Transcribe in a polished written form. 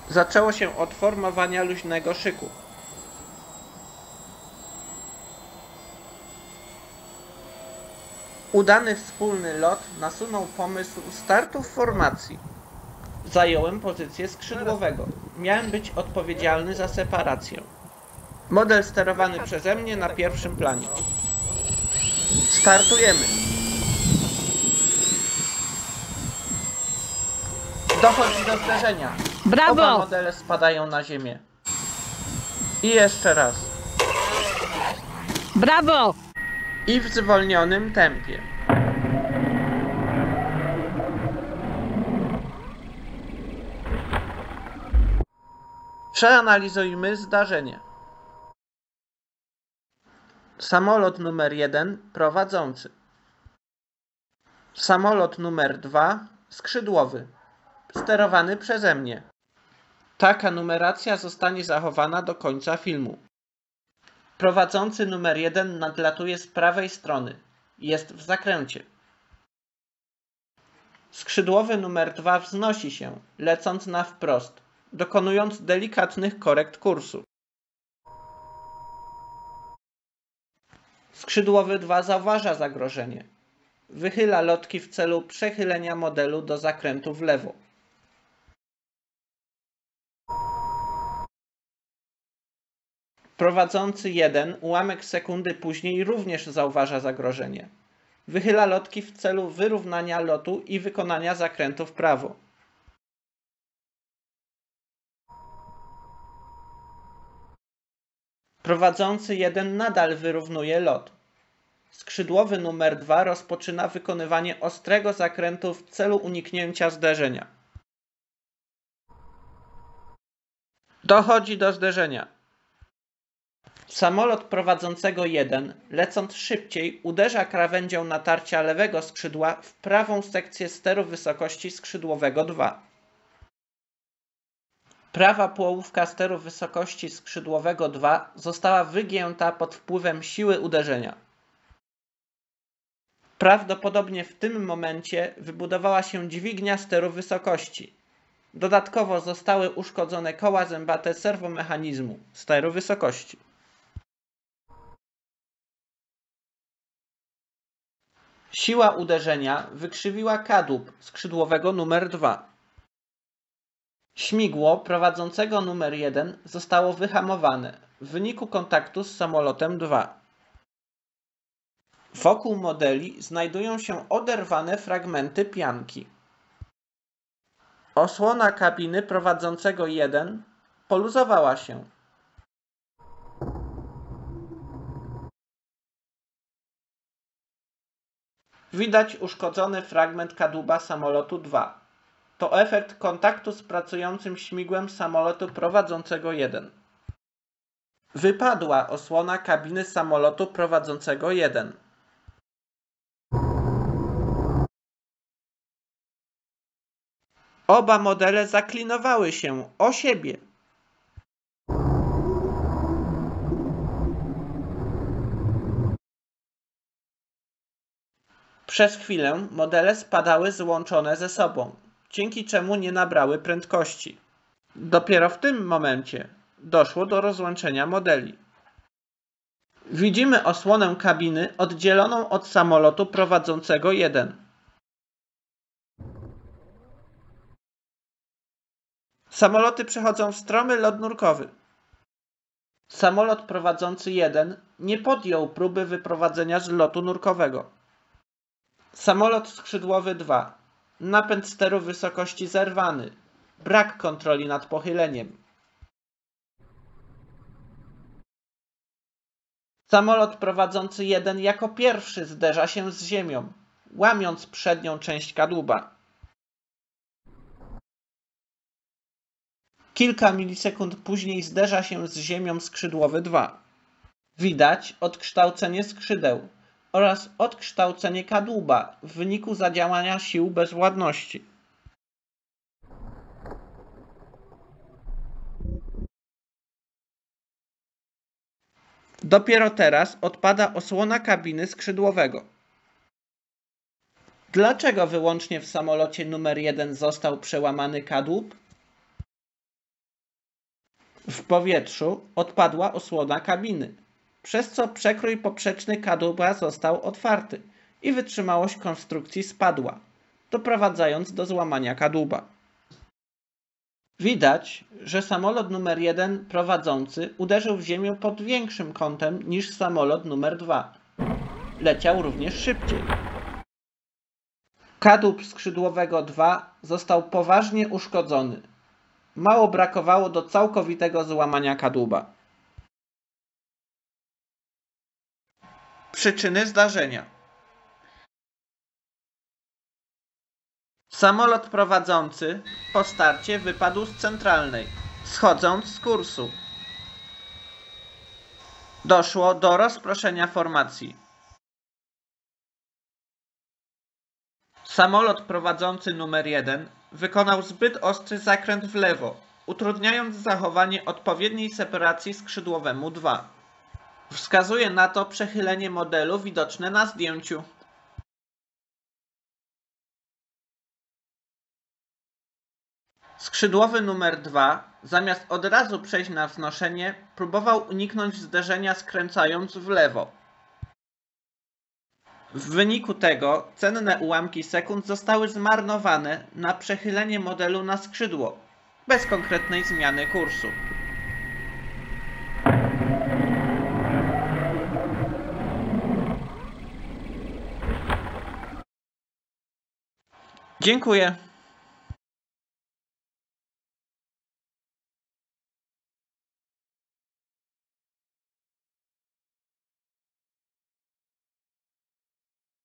Zaczęło się od formowania luźnego szyku. Udany wspólny lot nasunął pomysł startu w formacji. Zająłem pozycję skrzydłowego. Miałem być odpowiedzialny za separację. Model sterowany przeze mnie na pierwszym planie. Startujemy. Dochodzi do zderzenia. Brawo! Oba modele spadają na ziemię. I jeszcze raz. Brawo! I w zwolnionym tempie. Przeanalizujmy zdarzenie. Samolot numer 1 prowadzący. Samolot numer 2 skrzydłowy, sterowany przeze mnie. Taka numeracja zostanie zachowana do końca filmu. Prowadzący numer 1 nadlatuje z prawej strony. Jest w zakręcie. Skrzydłowy numer 2 wznosi się, lecąc na wprost, dokonując delikatnych korekt kursu. Skrzydłowy 2 zauważa zagrożenie. Wychyla lotki w celu przechylenia modelu do zakrętu w lewo. Prowadzący 1 ułamek sekundy później również zauważa zagrożenie. Wychyla lotki w celu wyrównania lotu i wykonania zakrętu w prawo. Prowadzący 1 nadal wyrównuje lot. Skrzydłowy numer 2 rozpoczyna wykonywanie ostrego zakrętu w celu uniknięcia zderzenia. Dochodzi do zderzenia. Samolot prowadzącego 1, lecąc szybciej, uderza krawędzią natarcia lewego skrzydła w prawą sekcję steru wysokości skrzydłowego 2. Prawa połówka steru wysokości skrzydłowego 2 została wygięta pod wpływem siły uderzenia. Prawdopodobnie w tym momencie wybudowała się dźwignia steru wysokości. Dodatkowo zostały uszkodzone koła zębate serwomechanizmu steru wysokości. Siła uderzenia wykrzywiła kadłub skrzydłowego numer 2. Śmigło prowadzącego numer 1 zostało wyhamowane w wyniku kontaktu z samolotem 2. Wokół modeli znajdują się oderwane fragmenty pianki. Osłona kabiny prowadzącego 1 poluzowała się. Widać uszkodzony fragment kadłuba samolotu 2. To efekt kontaktu z pracującym śmigłem samolotu prowadzącego 1. Wypadła osłona kabiny samolotu prowadzącego 1. Oba modele zaklinowały się o siebie. Przez chwilę modele spadały złączone ze sobą, dzięki czemu nie nabrały prędkości. Dopiero w tym momencie doszło do rozłączenia modeli. Widzimy osłonę kabiny oddzieloną od samolotu prowadzącego 1. Samoloty przechodzą w stromy lot nurkowy. Samolot prowadzący 1 nie podjął próby wyprowadzenia z lotu nurkowego. Samolot skrzydłowy 2. Napęd steru wysokości zerwany. Brak kontroli nad pochyleniem. Samolot prowadzący 1 jako pierwszy zderza się z ziemią, łamiąc przednią część kadłuba. Kilka milisekund później zderza się z ziemią skrzydłowy 2. Widać odkształcenie skrzydeł oraz odkształcenie kadłuba w wyniku zadziałania sił bezwładności. Dopiero teraz odpada osłona kabiny skrzydłowego. Dlaczego wyłącznie w samolocie numer 1 został przełamany kadłub? W powietrzu odpadła osłona kabiny, przez co przekrój poprzeczny kadłuba został otwarty i wytrzymałość konstrukcji spadła, doprowadzając do złamania kadłuba. Widać, że samolot numer 1 prowadzący uderzył w ziemię pod większym kątem niż samolot numer 2. Leciał również szybciej. Kadłub skrzydłowego 2 został poważnie uszkodzony. Mało brakowało do całkowitego złamania kadłuba. Przyczyny zdarzenia. Samolot prowadzący po starcie wypadł z centralnej, schodząc z kursu. Doszło do rozproszenia formacji. Samolot prowadzący numer 1 wykonał zbyt ostry zakręt w lewo, utrudniając zachowanie odpowiedniej separacji skrzydłowemu 2. Wskazuje na to przechylenie modelu widoczne na zdjęciu. Skrzydłowy numer 2, zamiast od razu przejść na wznoszenie, próbował uniknąć zderzenia, skręcając w lewo. W wyniku tego cenne ułamki sekund zostały zmarnowane na przechylenie modelu na skrzydło, bez konkretnej zmiany kursu. Dziękuję.